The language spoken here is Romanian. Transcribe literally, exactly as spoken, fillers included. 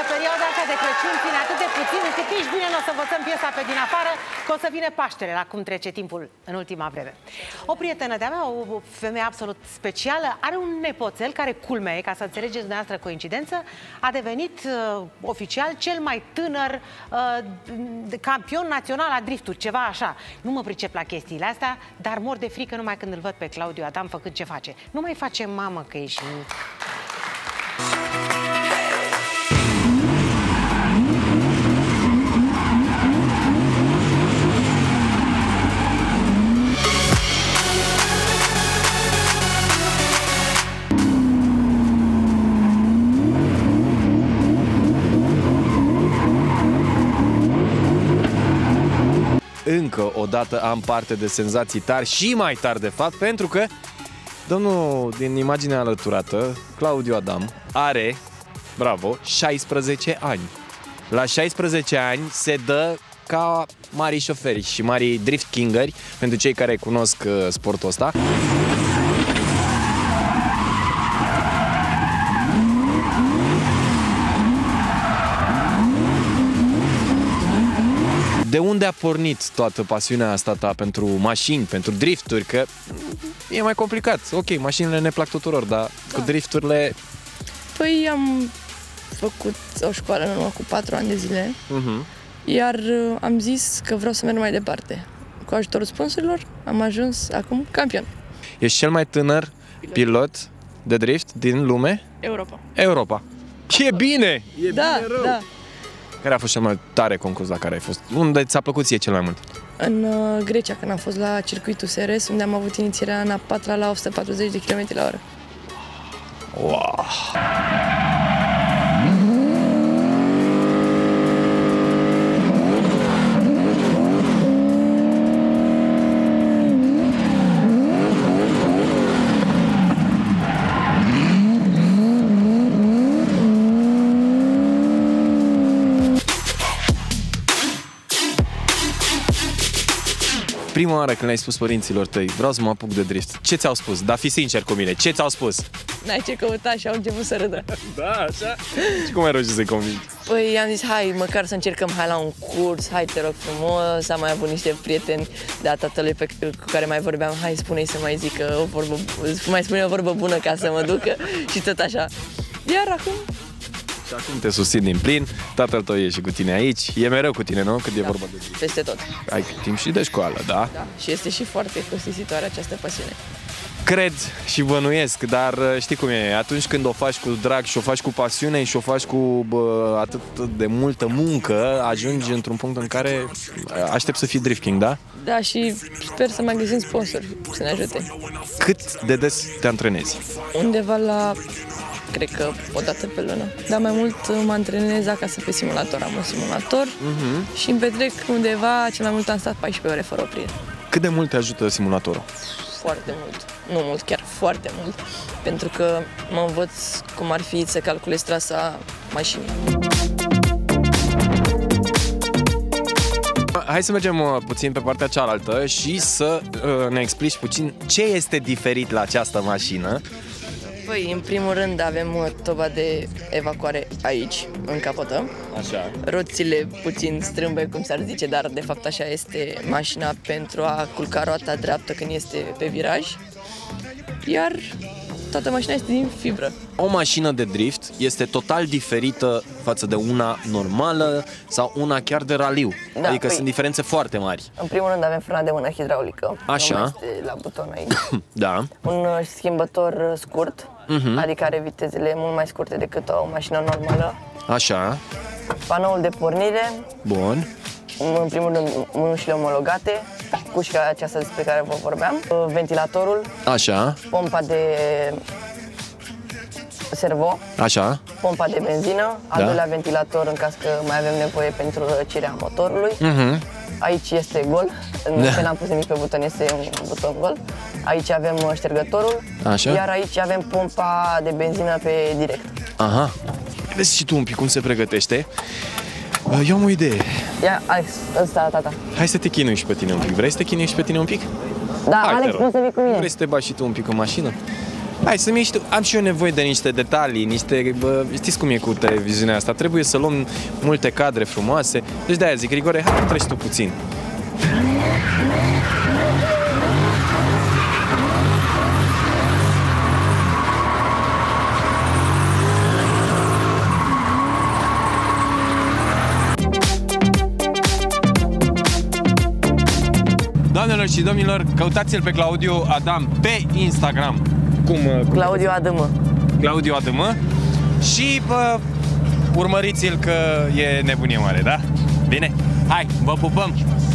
perioada asta de Crăciun ține atât de puțin încât nici bine nu o să învățăm piesa pe din afară, că o să vină Paștele, la cum trece timpul în ultima vreme. O prietenă de-a mea, o femeie absolut specială, are un nepoțel care, culmea e, ca să înțelegeți dumneavoastră coincidență, a devenit uh, oficial cel mai tânăr uh, campion național la drifturi, ceva așa. Nu mă pricep la chestiile astea, dar mor de frică numai când îl văd pe Claudiu Adam făcând ce face. Nu mai face mamă că ești mic. Încă o dată am parte de senzații tari și mai tari de fapt, pentru că domnul din imaginea alăturată, Claudiu Adam, are, bravo, șaisprezece ani. La șaisprezece ani se dă ca mari șoferi și mari drift kingeri, pentru cei care cunosc uh, sportul ăsta. De unde a pornit toată pasiunea asta ta pentru mașini, pentru drifturi? Că e mai complicat. Ok, mașinile ne plac tuturor, dar da, cu drifturile... Păi am făcut o școală în urmă cu patru ani de zile, uh-huh. iar am zis că vreau să merg mai departe. Cu ajutorul sponsorilor am ajuns acum campion. Ești cel mai tânăr pilot, pilot de drift din lume? Europa. Europa. E bine! E da, bine rău! Da. Care a fost cel mai tare concurs la care ai fost? Unde ți-a plăcut ție cel mai mult? În uh, Grecia, când am fost la circuitul S R S, unde am avut inițierea în a patra la o sută patruzeci de kilometri la oră. Wow! Prima oară când le-ai spus părinților tăi, vreau să mă apuc de drift, ce ți-au spus? Dar fii sincer cu mine, ce ți-au spus? N-ai ce căuta și au început să râdă. Da, așa? Și cum ai reușit să-i convingi? Păi am zis, hai, măcar să încercăm, hai la un curs, hai, te rog frumos. Am mai avut niște prieteni de-a tatălui pe, cu care mai vorbeam, hai, spune-i să mai zică o vorbă, mai spune o vorbă bună ca să mă ducă și tot așa. Iar acum... Și acum te susțin din plin, tatăl tău e și cu tine aici, e mereu cu tine, nu? Cât e da, vorba de zi. Peste tot. Ai timp și de școală, da? Da, și este și foarte costisitoare această pasiune. Cred și bănuiesc, dar știi cum e, atunci când o faci cu drag și o faci cu pasiune și o faci cu bă, atât de multă muncă, ajungi într-un punct în care aștept să fii drift king, da? Da, și sper să mai găsim sponsori să ne ajute. Cât de des te antrenezi? Undeva la... cred că o dată pe lună. Dar mai mult mă antrenez acasă pe simulator. Am un simulator uh-huh. și îmi petrec undeva, cel mai mult am stat paisprezece ore fără oprire. Cât de mult te ajută simulatorul? Foarte mult. Nu mult, chiar foarte mult. Pentru că mă învăț cum ar fi să calculez trasa mașinii. Hai să mergem uh, puțin pe partea cealaltă și să uh, ne explici puțin ce este diferit la această mașină. Păi, în primul rând avem toba de evacuare aici, în capotă. Așa. Roțile puțin strâmbe, cum s-ar zice, dar de fapt așa este mașina pentru a culca roata dreaptă când este pe viraj. Iar toată mașina este din fibră. O mașină de drift este total diferită față de una normală sau una chiar de raliu. Da, adică păi, sunt diferențe foarte mari. În primul rând avem frâna de mână hidraulică. Așa. Este la buton aici. Da. Un schimbător scurt, uh-huh. adică are vitezele mult mai scurte decât o mașină normală. Așa. Panoul de pornire. Bun. În primul rând mânușile omologate, cușca aceasta despre care vă vorbeam, ventilatorul. Așa. Pompa de servo. Așa. Pompa de benzină, al da. doilea ventilator în caz că mai avem nevoie pentru răcirea motorului. Uh-huh. Aici este gol, da. Ce n-am pus nimic pe buton, este un buton gol. Aici avem ștergătorul. Așa. Iar aici avem pompa de benzină pe direct. Aha. Vezi și tu un pic cum se pregătește. Eu am o idee. Ia, Alex, ăsta, tata. Hai să te chinui și pe tine un pic. Vrei să te chinui și pe tine un pic? Da, hai, Alex, poți să vii cu mine. Vrei să te bagi și tu un pic în mașină? Hai să-mi iei și tu. Am și eu nevoie de niște detalii, niște... Bă, știți cum e cu televiziunea asta? Trebuie să luăm multe cadre frumoase. Deci de-aia zic, Grigore, hai că treci tu puțin. Doamnelor și domnilor, căutați-l pe Claudiu Adam pe Instagram. Cum? Claudiu Adămă. Claudiu Adămă. Și bă, urmăriți-l că e nebunie mare, da? Bine? Hai, vă pupăm!